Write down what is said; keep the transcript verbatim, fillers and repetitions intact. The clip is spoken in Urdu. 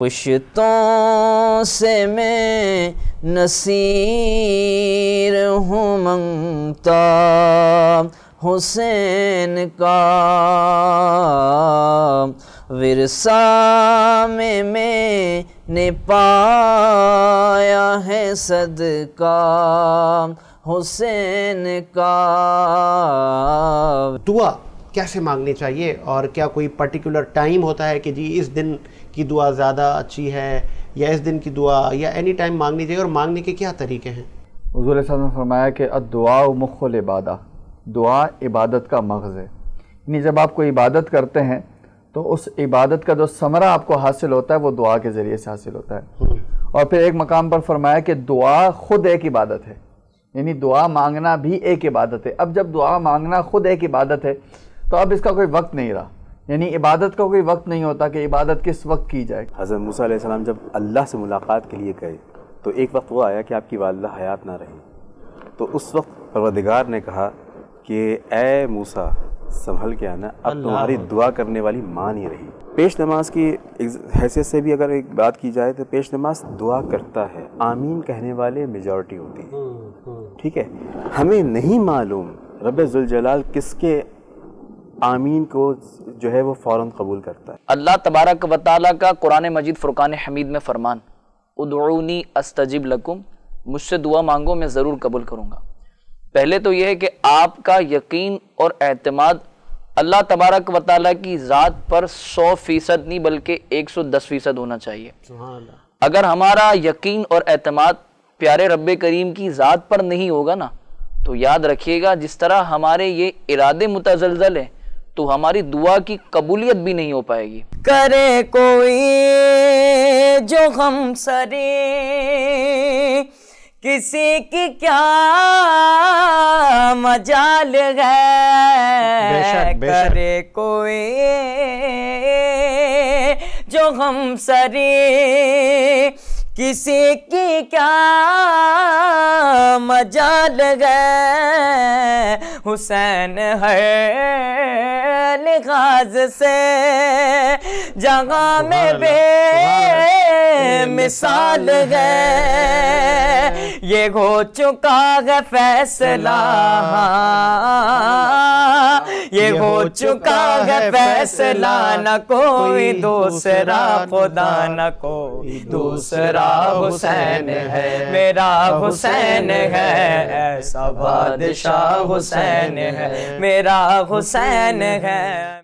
پشتوں سے میں نصیر ہوں منگتا حسین کا، ورثہ میں میں نے پایا ہے صدقہ حسین کا۔ دعا کیسے مانگنی چاہیے، اور کیا کوئی پرٹیکولر ٹائم ہوتا ہے کہ جی اس دن کی دعا زیادہ اچھی ہے، یا اس دن کی دعا، یا اینی ٹائم مانگنی چاہیے، اور مانگنے کے کیا طریقے ہیں؟ حضور صلی اللہ علیہ وسلم نے فرمایا کہ الدعاء مخ العبادہ، دعا عبادت کا مغز ہے، یعنی جب آپ کوئی عبادت کرتے ہیں تو اس عبادت کا جو ثمرہ آپ کو حاصل ہوتا ہے وہ دعا کے ذریعے سے حاصل ہوتا ہے۔ اور پھر ایک مقام پر فرمایا کہ دعا خود ایک عبادت ہے، یعنی دعا مانگنا بھی ایک عبادت ہے۔ اب جب دعا مانگنا خود ایک عبادت ہے تو اب اس کا کوئی وقت نہیں رہا، یعنی عبادت کا کوئی وقت نہیں ہوتا کہ عبادت کس وقت کی جائے۔ حضرت موسیٰ علیہ السلام جب اللہ سے ملاقات کے لیے گئے تو ایک وقت وہ آیا کہ آپ کی والدہ حیات نہ رہی، تو اس وقت پروردگار نے کہا کہ اے موسیٰ سنبھل کے آنا، اب تمہاری دعا کرنے والی ماں نہیں رہی۔ پیش نماز کی حیثیت سے بھی اگر ایک بات کی جائے تو پیش نماز دعا کرتا ہے، آمین کہنے والے میجورٹی ہوتی ہے، ٹھیک ہے۔ ہمیں نہیں معلوم رب ذوالجلال کس کے آمین کو جو ہے وہ فوراً قبول کرتا ہے۔ اللہ تبارک و تعالیٰ کا قرآن مجید فرقان حمید میں فرمان، ادعونی استجب لکم، مجھ سے دعا مانگو میں ضرور قبول کروں گا۔ پہلے تو یہ ہے کہ آپ کا یقین اور اعتماد اللہ تبارک و تعالیٰ کی ذات پر سو فیصد نہیں بلکہ ایک سو دس فیصد ہونا چاہیے۔ اگر ہمارا یقین اور اعتماد پیارے رب کریم کی ذات پر نہیں ہوگا نا تو یاد رکھیے گا جس طرح ہمارے یہ ارادے متزلزل ہیں تو ہماری دعا کی قبولیت بھی نہیں ہو پائے گی۔ کرے کوئی جو غم سرے کسی کی کیا مجال ہے، کرے کوئی جو غم سرے کسی کی کیا مجال ہے، حسین ہے لحاظ سے جگہ میں بے مثال ہے، یہ ہو چکا ہے فیصلہ، یہ ہو چکا ہے فیصلہ، نہ کوئی دوسرا خدا نہ کوئی دوسرا، حسین ہے میرا حسین ہے، ایسا بادشاہ حسین ہے میرا حسین ہے۔